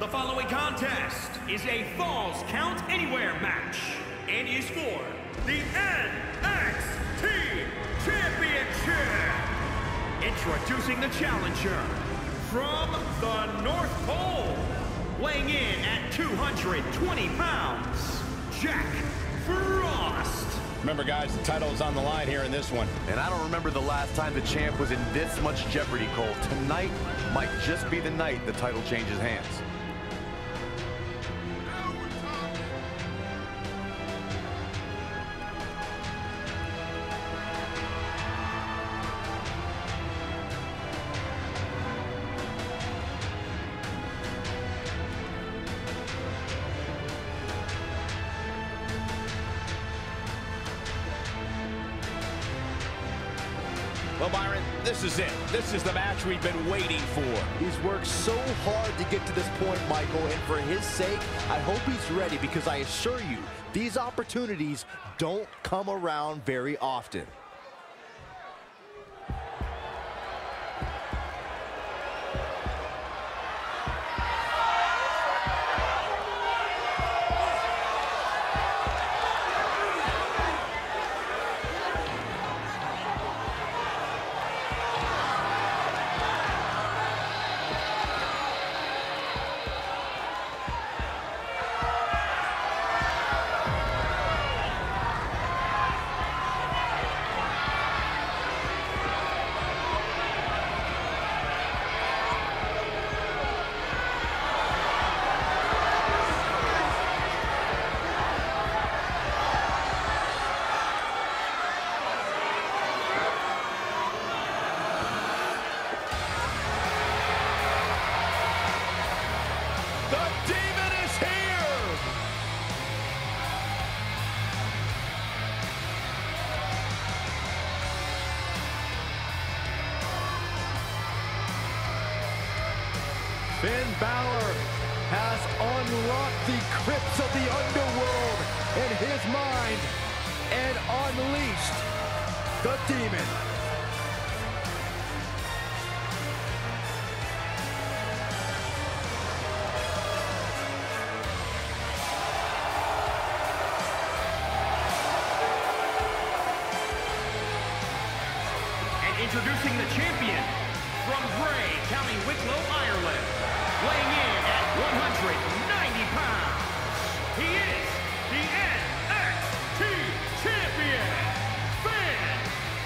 The following contest is a Falls Count Anywhere match and is for the NXT Championship. Introducing the challenger from the North Pole, weighing in at 220 pounds, Jack Frost. Remember, guys, the title is on the line here in this one. And I don't remember the last time the champ was in this much jeopardy, Cole. Tonight might just be the night the title changes hands. Well, Byron, this is it. This is the match we've been waiting for. He's worked so hard to get to this point, Michael, and for his sake, I hope he's ready, because I assure you, these opportunities don't come around very often. Finn Balor has unlocked the crypts of the underworld in his mind and unleashed the demon. And introducing the champion from Bray, County Wicklow, Ireland, weighing in at 190 pounds, he is the NXT Champion, Finn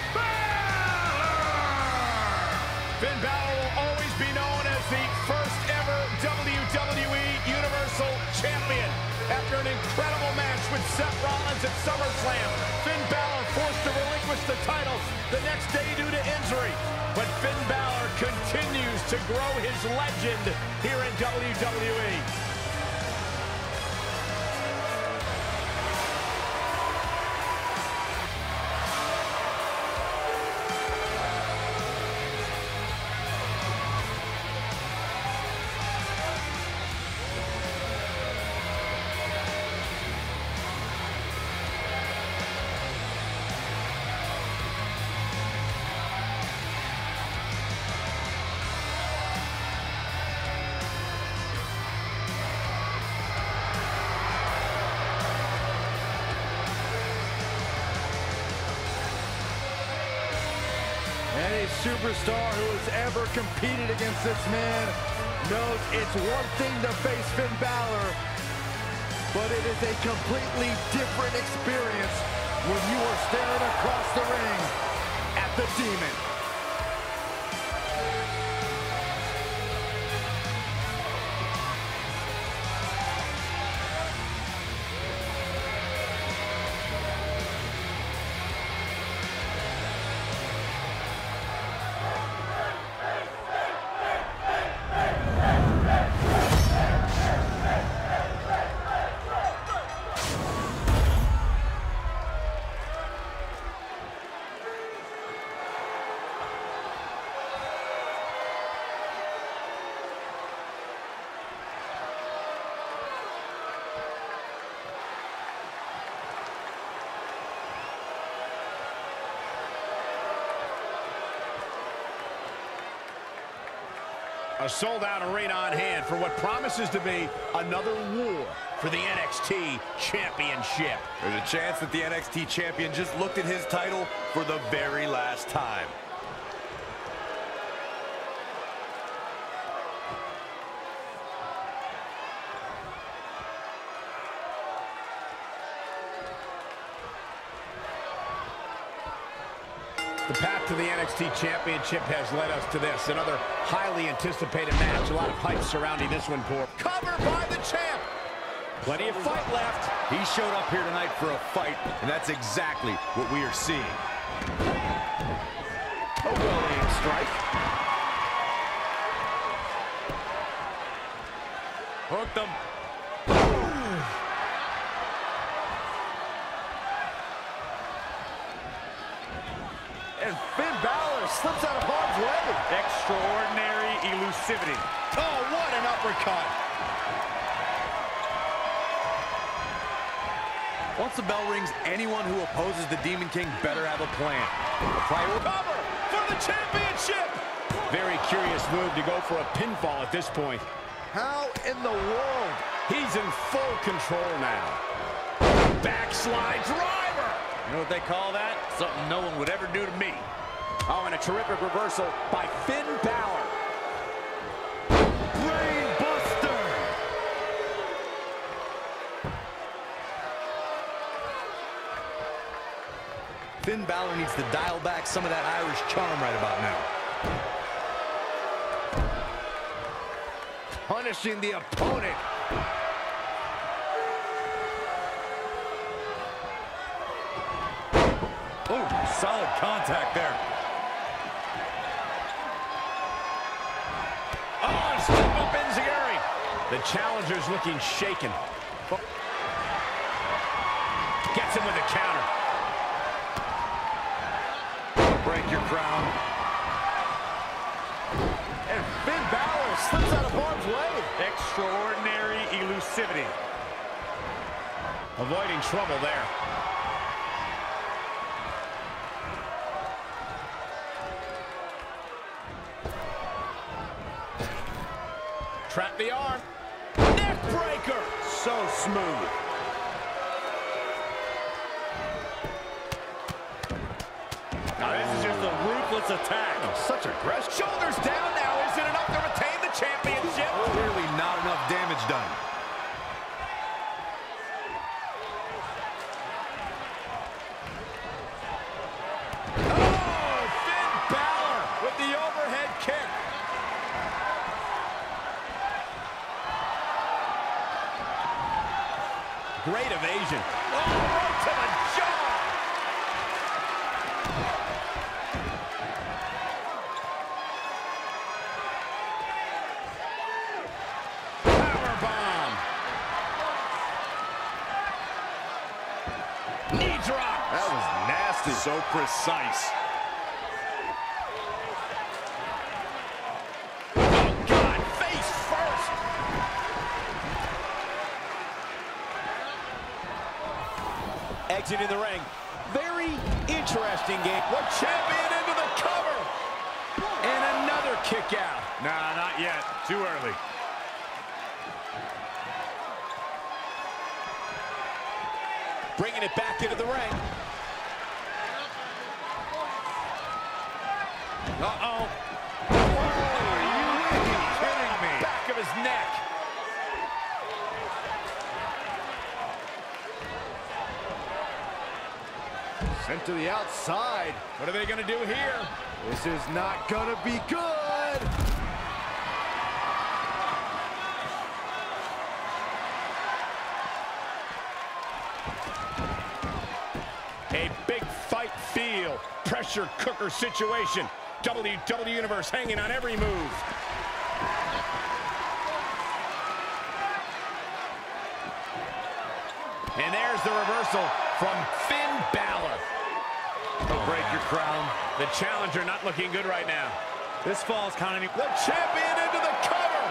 Balor! Finn Balor will always be known as the first ever WWE Universal Champion. After an incredible match with Seth Rollins at SummerSlam, Finn Balor forced to relinquish the title the next day due to injury. But Finn Balor continues to grow his legend here in WWE. Any superstar who has ever competed against this man knows it's one thing to face Finn Balor, but it is a completely different experience when you are staring across the ring at the Demon. A sold-out arena on hand for what promises to be another war for the NXT Championship. There's a chance that the NXT Champion just looked at his title for the very last time. The path to the NXT Championship has led us to this. Another highly anticipated match. A lot of hype surrounding this one, Cor. Cover by the champ. Plenty of fight left. He showed up here tonight for a fight, and that's exactly what we are seeing. A well-aimed strike. Hooked him. And Finn Balor slips out of harm's way. Extraordinary elusivity. Oh, what an uppercut. Once the bell rings, anyone who opposes the Demon King better have a plan. Cover for the championship. Very curious move to go for a pinfall at this point. How in the world? He's in full control now. Backslide driver. You know what they call that? Something no one would ever do to me. Oh, and a terrific reversal by Finn Balor. Brain Buster! Finn Balor needs to dial back some of that Irish charm right about now. Punishing the opponent. Oh, solid contact there. Oh, and step up Enziguri. The challenger's looking shaken. Gets him with a counter. Break your crown. And Finn Balor slips out of harm's way. Extraordinary elusivity. Avoiding trouble there. Trap the arm. Neck breaker. So smooth. Now this is just a ruthless attack. Such aggression. Shoulders down now. Is it enough to retain the championship? Clearly not enough damage done. Oh, Finn Balor with the overhead kick. Great evasion. Oh, right to the jaw. Powerbomb. Knee drop. That was nasty. So precise. Oh, God, face first. Exiting the ring. Very interesting game. What champion into the cover. And another kick out. Nah, not yet. Too early. Bringing it back into the ring. Uh-oh. Are you kidding me? Back of his neck. Sent to the outside. What are they going to do here? This is not gonna be good. A big fight feel. Pressure cooker situation. WWE Universe hanging on every move. And there's the reversal from Finn Balor. They'll break your crown. The challenger not looking good right now. This fall's kind of... The champion into the cover.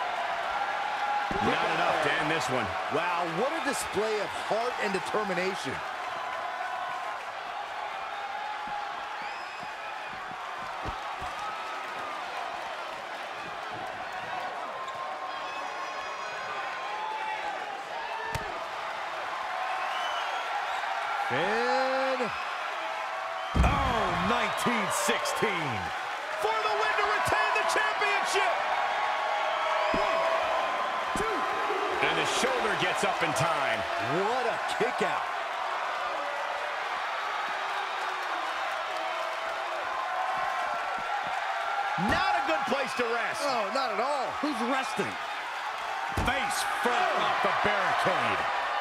Not enough to end this one. Wow, what a display of heart and determination. Finn. Oh, 1916. For the win to retain the championship. 1, 2. And the shoulder gets up in time. What a kick out. Not a good place to rest. Oh, not at all. Who's resting? Face first off the barricade.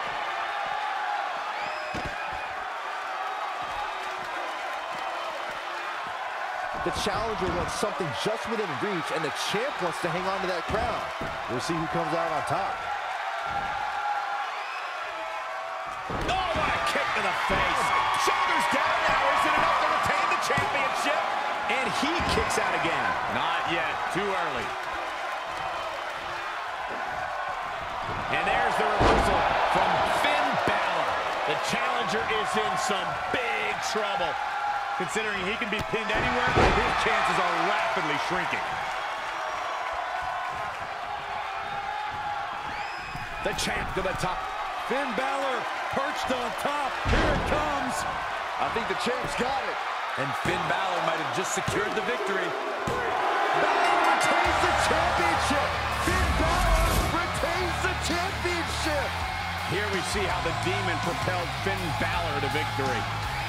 The challenger wants something just within reach, and the champ wants to hang on to that crown. We'll see who comes out on top. Oh, what a kick to the face. Shoulders down now. Is it enough to retain the championship? And he kicks out again. Not yet. Too early. And there's the reversal from Finn Balor. The challenger is in some big trouble. Considering he can be pinned anywhere, his chances are rapidly shrinking. The champ to the top. Finn Balor perched on top. Here it comes. I think the champ's got it. And Finn Balor might have just secured the victory. Balor retains the championship. Finn Balor retains the championship. Here we see how the Demon propelled Finn Balor to victory.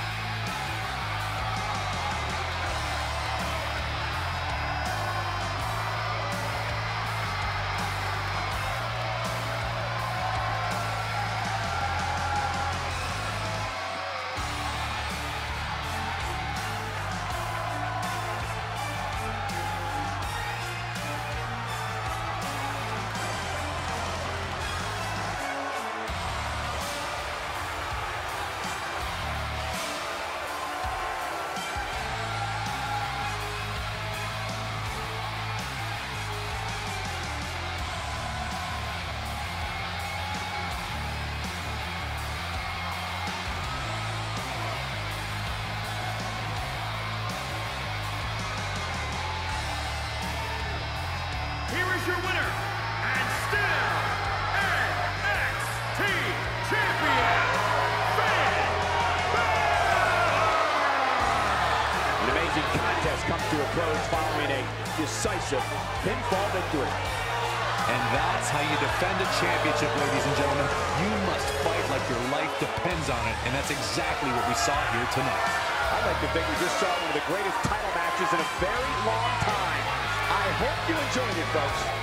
Here is your winner, and still NXT Champion, Finn Balor! An amazing contest comes to a close following a decisive pinfall victory. And that's how you defend a championship, ladies and gentlemen. You must fight like your life depends on it, and that's exactly what we saw here tonight. I like to think we just saw one of the greatest title matches in a very long time. I hope you enjoyed it, folks.